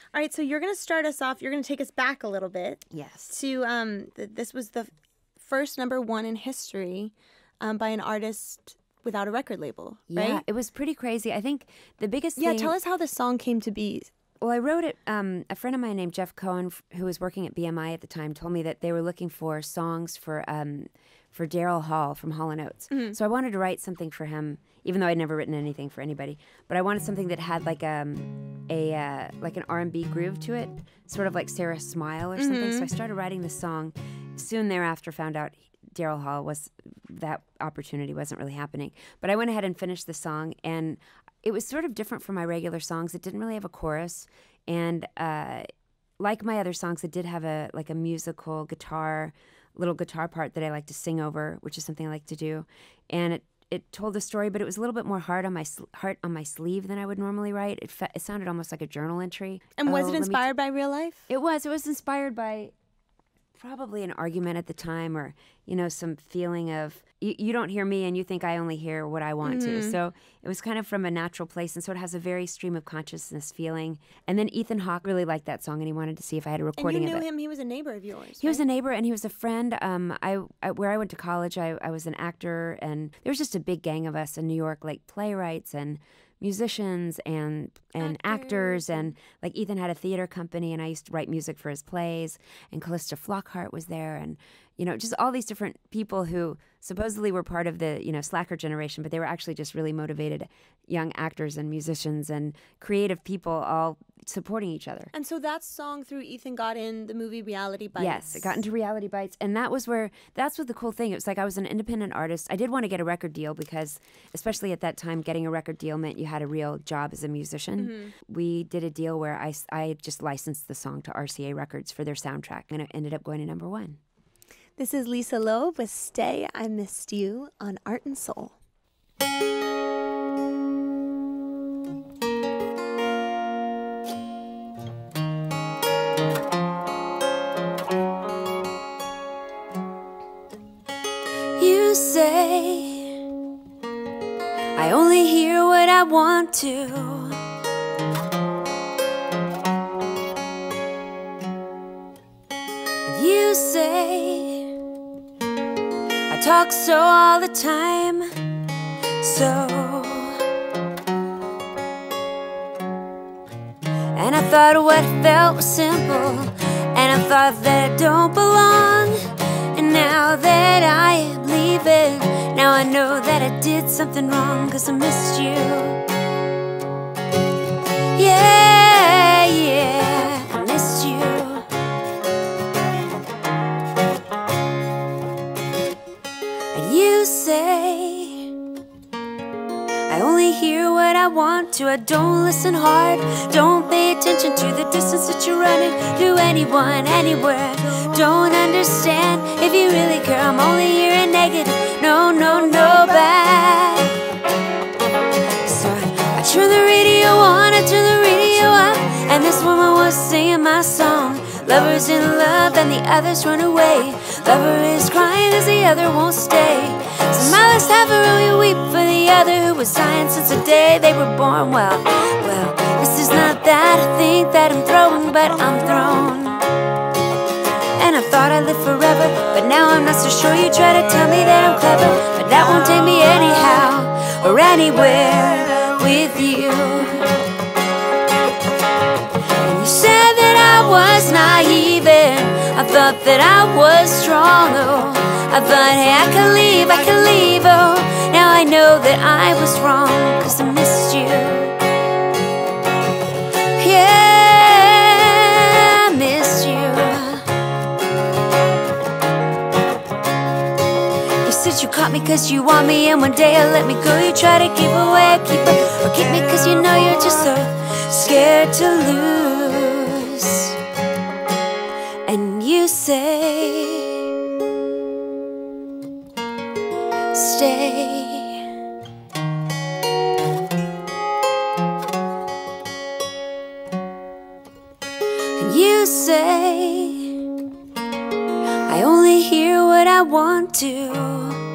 All right, so you're going to start us off. You're going to take us back a little bit. Yes. To this was the first #1 in history by an artist without a record label, right? Yeah, it was pretty crazy. I think the biggest thing... Yeah, tell us how the song came to be. Well, I wrote it, a friend of mine named Jeff Cohen, who was working at BMI at the time, told me that they were looking for songs for Daryl Hall from Hall & Oates. Mm-hmm. So I wanted to write something for him, even though I'd never written anything for anybody. But I wanted something that had like like an R&B groove to it, sort of like Sarah Smile or something. So I started writing the song. Soon thereafter found out Daryl Hall that opportunity wasn't really happening. But I went ahead and finished the song, and it was sort of different from my regular songs. It didn't really have a chorus, and like my other songs, it did have a musical little guitar part that I like to sing over, which is something I like to do. And it told the story, but it was a little bit more heart on my sleeve than I would normally write. It sounded almost like a journal entry. And was it inspired by real life? It was. It was inspired by probably an argument at the time, or some feeling of you don't hear me and you think I only hear what I want to. So it was kind of from a natural place, and so it has a very stream of consciousness feeling. And then Ethan Hawke really liked that song, and he wanted to see if I had a recording of it. And you knew him; he was a neighbor of yours. He was a neighbor, and he was a friend. Where I went to college, I was an actor, and there was just a big gang of us in New York, like playwrights and musicians and actors, and like Ethan had a theater company, and I used to write music for his plays, and Callista Flockhart was there, and just all these different people who supposedly were part of the slacker generation, but they were actually just really motivated young actors and musicians and creative people all supporting each other. And so that song through Ethan got in the movie Reality Bites. Yes, it got into Reality Bites, and that's what the cool thing. It was like I was an independent artist. I did want to get a record deal because, especially at that time, getting a record deal meant you had a real job as a musician. We did a deal where I just licensed the song to RCA Records for their soundtrack, and it ended up going to #1. This is Lisa Loeb with Stay, I Missed You on Art and Soul. You say I only hear what I want to. You say I talk so all the time, so. And I thought what felt was simple, and I thought that it don't belong. And now that I am leaving, now I know that I did something wrong, 'cause I missed you. Yeah, yeah, I missed you. You say I only hear what I want to. I don't listen hard, don't pay attention to the distance that you're running to anyone, anywhere. Don't understand if you really care. I'm only hearing negative, no, no, no bad. So I turn the radio on, I turn the radio up, and this woman was singing my song. Lover's in love and the others run away. Lover is crying as the other won't stay. Some others have a room, you weep for the other who was dying since the day they were born. Well, this is not that I think that I'm throwing, but I'm thrown. And I thought I'd live forever, but now I'm not so sure. You try to tell me that I'm clever, but that won't take me anyhow or anywhere with you. And you said that I was naive, and I thought that I was strong. Oh, I thought, hey, I can leave, oh. Now I know that I was wrong, 'cause I missed you. Yeah, I missed you. You said you caught me 'cause you want me, and one day I let me go. You try to give away a keeper, or keep me 'cause you know you're just so scared to lose. And you say stay. And you say I only hear what I want to.